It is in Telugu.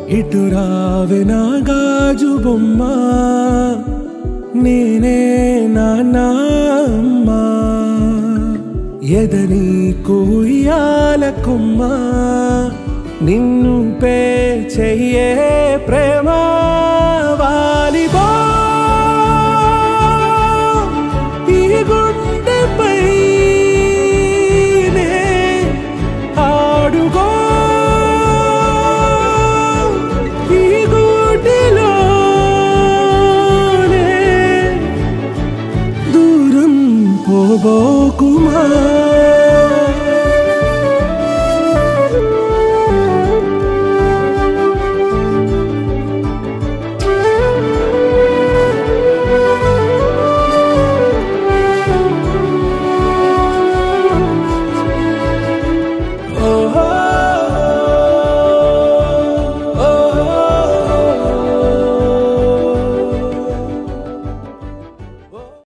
ఇటు రావే నా గాజు బొమ్మ నేనే నాన్నమ్మ ఎదని కూయాల కొమ్మ నిన్ను పే చెయ్యే ప్రేమ వాలిబో ఈ గుండెపై నే ఆడుగో ఈ గుడిలోనే దూరం పోబోకుమా